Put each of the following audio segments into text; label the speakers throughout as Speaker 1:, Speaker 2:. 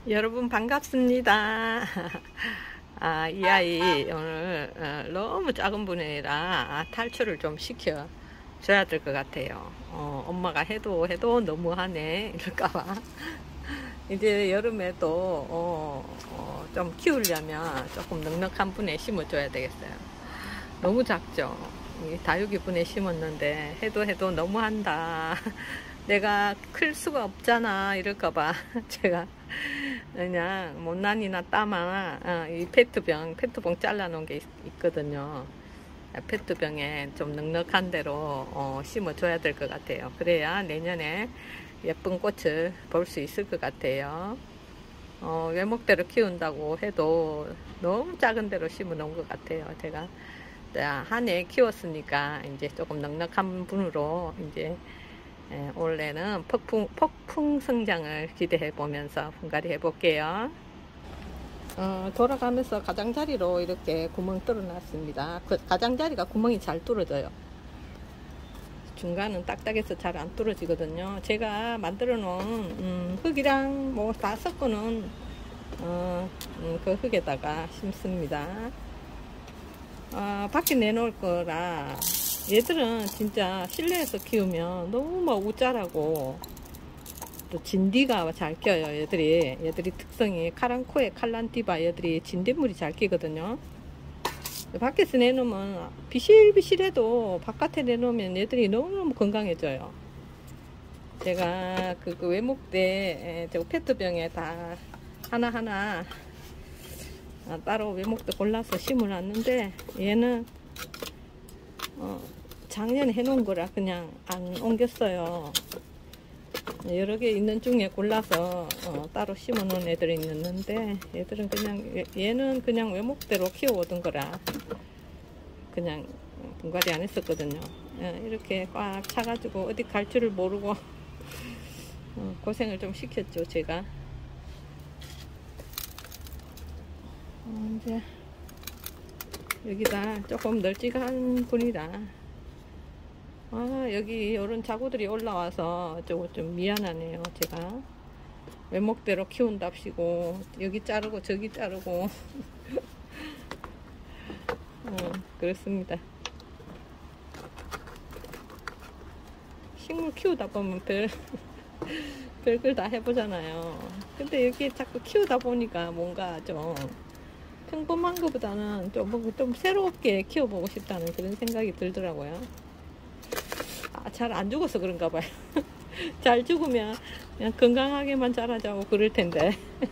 Speaker 1: 여러분 반갑습니다. 이 아이 오늘 너무 작은 분이라 탈출을 좀 시켜 줘야 될 것 같아요. 엄마가 해도 너무하네 이럴까봐. 이제 여름에도 좀 키우려면 조금 넉넉한 분에 심어줘야 되겠어요. 너무 작죠. 다육이 분에 심었는데 해도 너무한다. 내가 클 수가 없잖아 이럴까봐 제가 그냥 못난이나 따마나 이 페트병 잘라놓은 게 있거든요. 페트병에 좀 넉넉한 대로 심어줘야 될 것 같아요. 그래야 내년에 예쁜 꽃을 볼 수 있을 것 같아요. 외목대로 키운다고 해도 너무 작은 데로 심어 놓은 것 같아요. 제가 한 해 키웠으니까 이제 조금 넉넉한 분으로 이제 올해는 폭풍 성장을 기대해 보면서 분갈이 해 볼게요. 돌아가면서 가장자리로 이렇게 구멍 뚫어 놨습니다. 그 가장자리가 구멍이 잘 뚫어져요. 중간은 딱딱해서 잘 안 뚫어지거든요. 제가 만들어 놓은 흙이랑 뭐 다 섞어 놓은 그 흙에다가 심습니다. 밖에 내놓을 거라 얘들은 진짜 실내에서 키우면 너무 막 우짜라고 또 진디가 잘 껴요. 얘들이 특성이 카랑코에 칼란티바 얘들이 진딧물이 잘 끼거든요. 밖에서 내놓으면 비실비실해도 바깥에 내놓으면 얘들이 너무너무 건강해져요. 제가 그 외목대 페트병에 다 하나하나 따로 외목대 골라서 심어놨는데 얘는 작년에 해놓은 거라 그냥 안 옮겼어요. 여러 개 있는 중에 골라서 따로 심어 놓은 애들이 있는데 얘들은 그냥 얘는 그냥 외목대로 키워오던 거라 그냥 분갈이 안 했었거든요. 이렇게 꽉 차가지고 어디 갈 줄을 모르고 고생을 좀 시켰죠 제가. 이제 여기다 조금 널찍한 분이다. 여기 이런 자구들이 올라와서 좀 미안하네요. 제가 외목대로 키운답시고 여기 자르고 저기 자르고 그렇습니다. 식물 키우다 보면 별걸 다 해보잖아요. 근데 여기 자꾸 키우다 보니까 뭔가 좀 평범한 것보다는 좀 새롭게 키워보고 싶다는 그런 생각이 들더라고요. 잘 안 죽어서 그런가 봐요. 잘 죽으면 그냥 건강하게만 자라자고 그럴 텐데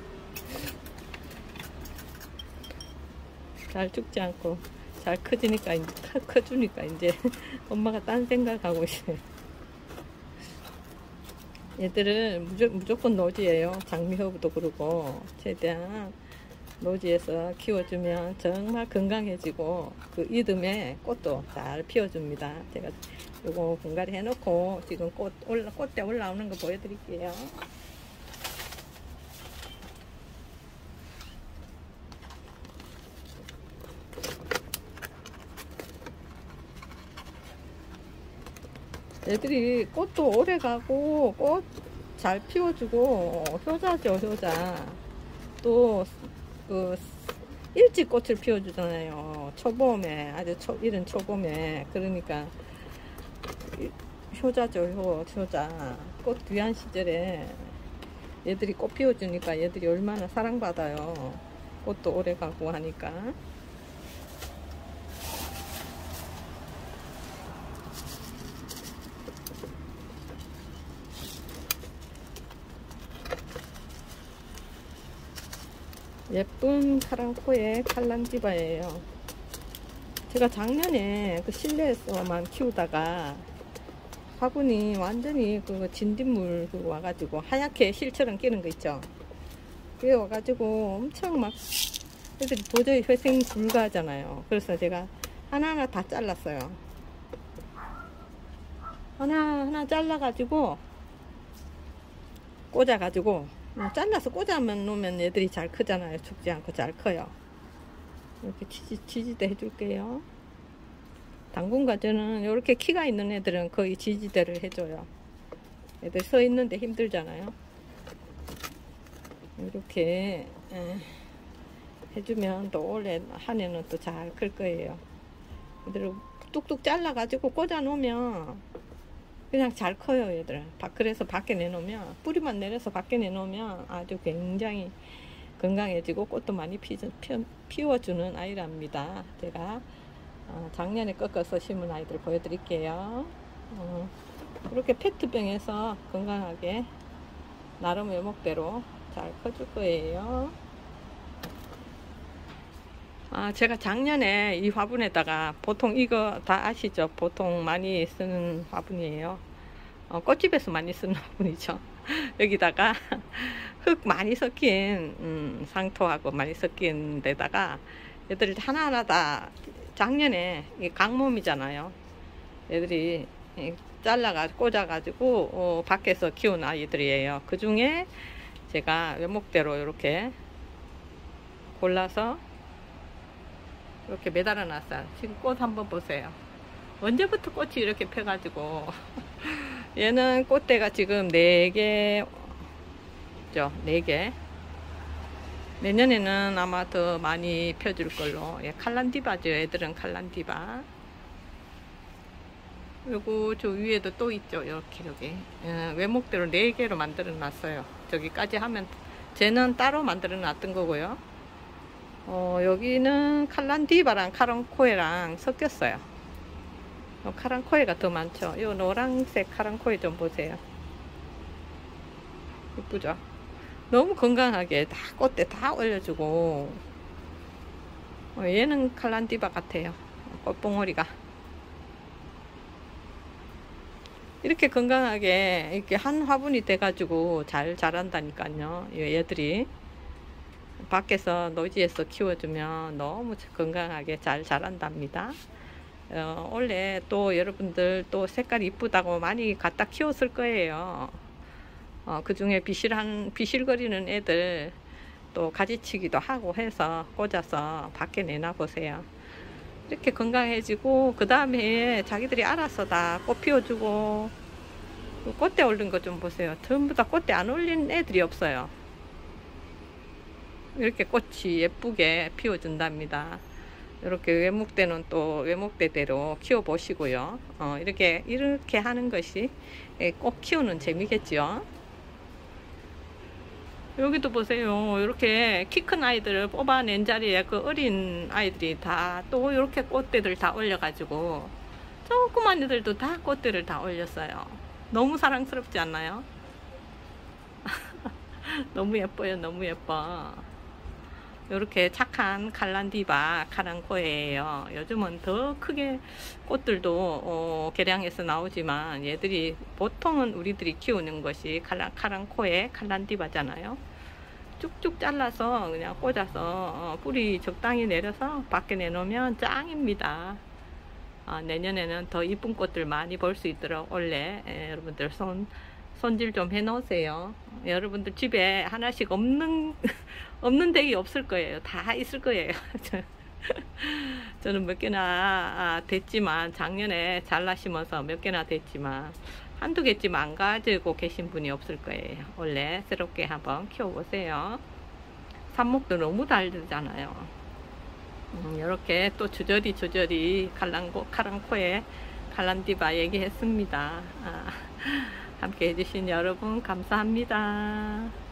Speaker 1: 잘 죽지 않고 잘 커지니까 이제 커주니까 이제 엄마가 딴 생각하고 있어요. 얘들은 무조건 노지예요. 장미허브도 그러고 최대한 노지에서 키워주면 정말 건강해지고 그 이듬해 꽃도 잘 피워줍니다. 제가 요거 분갈이 해놓고 지금 꽃대 올라오는 거 보여드릴게요. 애들이 꽃도 오래 가고 꽃 잘 피워주고 효자죠 효자. 또 그 일찍 꽃을 피워주잖아요. 초봄에 아주 이른 초봄에. 그러니까 효자죠 효자. 꽃 귀한 시절에 얘들이 꽃 피워주니까 얘들이 얼마나 사랑받아요. 꽃도 오래 가고 하니까. 예쁜 카랑코의 칼란티바예요. 제가 작년에 그 실내에서만 키우다가 화분이 완전히 그 진딧물 와가지고 하얗게 실처럼 끼는 거 있죠. 그게 와가지고 엄청 막 애들이 도저히 회생 불가하잖아요. 그래서 제가 하나하나 다 잘랐어요. 하나하나 잘라가지고 꽂아가지고 잘라서 꽂아만 놓으면 애들이 잘 크잖아요. 죽지 않고 잘 커요. 이렇게 지지대 해줄게요. 당분간 저는 이렇게 키가 있는 애들은 거의 지지대를 해줘요. 애들 서 있는데 힘들잖아요. 이렇게 해주면 또 올해 한 해는 또 잘 클 거예요. 얘들을 뚝뚝 잘라 가지고 꽂아 놓으면 그냥 잘 커요. 얘들 그래서 밖에 내놓으면, 뿌리만 내려서 밖에 내놓으면 아주 굉장히 건강해지고 꽃도 많이 피워주는 아이랍니다. 제가 작년에 꺾어서 심은 아이들 보여드릴게요. 이렇게 페트병에서 건강하게 나름 외목대로 잘 커줄 거예요. 제가 작년에 이 화분에다가, 보통 이거 다 아시죠? 보통 많이 쓰는 화분이에요. 꽃집에서 많이 쓰는 화분이죠. 여기다가 흙 많이 섞인 상토하고 많이 섞인 데다가 얘들 하나하나 다 작년에 강몸이잖아요. 얘들이 잘라가지고 꽂아가지고 밖에서 키운 아이들이에요. 그 중에 제가 외목대로 이렇게 골라서 이렇게 매달아 놨어요. 지금 꽃 한번 보세요. 언제부터 꽃이 이렇게 펴가지고 얘는 꽃대가 지금 4개죠. 4개. 내년에는 아마 더 많이 펴줄 걸로. 칼란디바죠. 애들은 칼란디바. 그리고 저 위에도 또 있죠. 이렇게 여기 외목대로 4개로 만들어 놨어요. 저기까지 하면, 쟤는 따로 만들어 놨던 거고요. 여기는 칼란디바랑 카랑코에랑 섞였어요. 카랑코에가 더 많죠. 이 노란색 카랑코에 좀 보세요. 이쁘죠? 너무 건강하게 다 꽃대 다 올려주고, 얘는 칼란디바 같아요. 꽃봉오리가 이렇게 건강하게 이렇게 한 화분이 돼가지고 잘 자란다니까요. 얘들이 밖에서 노지에서 키워주면 너무 건강하게 잘 자란답니다. 원래 또 여러분들 또 색깔 이쁘다고 많이 갖다 키웠을 거예요. 그 중에 비실거리는 애들 또 가지치기도 하고 해서 꽂아서 밖에 내놔 보세요. 이렇게 건강해지고, 그 다음에 자기들이 알아서 다 꽃 피워주고, 꽃대 올린 거 좀 보세요. 전부 다 꽃대 안 올린 애들이 없어요. 이렇게 꽃이 예쁘게 피워준답니다. 이렇게 외목대는 또 외목대대로 키워 보시고요. 이렇게 하는 것이 꽃 키우는 재미겠죠. 여기도 보세요. 이렇게 키 큰 아이들을 뽑아낸 자리에 그 어린 아이들이 다 또 이렇게 꽃대들 다 올려가지고, 조그만 애들도 다 꽃대를 다 올렸어요. 너무 사랑스럽지 않나요? 너무 예뻐요. 너무 예뻐. 이렇게 착한 칼란디바 카랑코예요. 요즘은 더 크게 꽃들도 개량해서 나오지만, 얘들이 보통은 우리들이 키우는 것이 카랑코에 칼란디바잖아요. 쭉쭉 잘라서 그냥 꽂아서 뿌리 적당히 내려서 밖에 내놓으면 짱입니다. 내년에는 더 이쁜 꽃들 많이 볼 수 있도록 원래 여러분들 손질 좀 해 놓으세요. 여러분들 집에 하나씩 없는 덱이 없을 거예요. 다 있을 거예요. 저는 몇 개나 됐지만, 작년에 잘라 심어서 몇 개나 됐지만 한두 개쯤 안 가지고 계신 분이 없을 거예요. 원래 새롭게 한번 키워보세요. 삽목도 너무 다르잖아요. 이렇게 또 주저리 카랑코에 칼란디바 얘기했습니다. 함께 해주신 여러분 감사합니다.